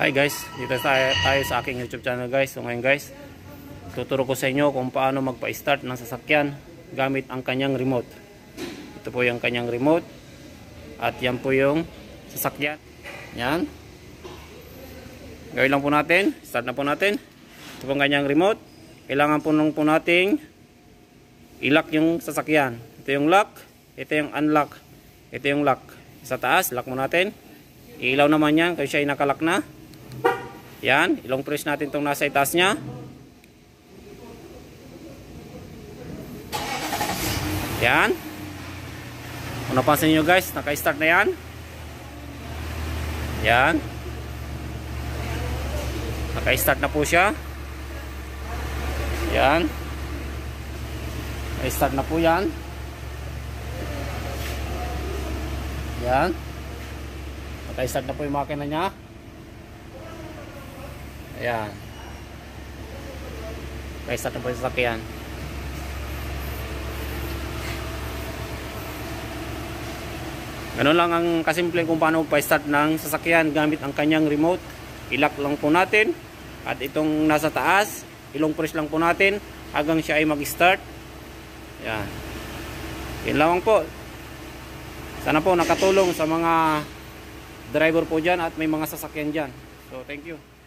Hi guys, dito tayo sa aking YouTube channel guys. So ngayon guys, tuturo ko sa inyo kung paano magpa-start ng sasakyan gamit ang kanyang remote. Ito po yung kanyang remote at yan po yung sasakyan. Yan. Gawin lang po natin, start na po natin. Ito po ang kanyang remote. Kailangan po nung po nating i-lock yung sasakyan. Ito yung lock, ito yung unlock, ito yung lock. Sa taas, lock mo natin. Ilaw naman yan kasi siya ay nakalock na. Yan, ilong press natin itong nasa itaas niya. Yan. Kung napansin nyo guys, naka-start na yan. Yan. Naka-start na po siya. Yan. Naka-start na po yan. Yan. Naka-start na po yung makina niya. Ayan. Naka-start na po yung sasakyan. Ganun lang ang kasimple kung paano pa-start ng sasakyan gamit ang kanyang remote. I-lock lang po natin. At itong nasa taas, ilong press lang po natin hanggang siya ay mag-start. Ayan. Yan lang po. Sana po nakatulong sa mga driver po dyan at may mga sasakyan dyan. So thank you.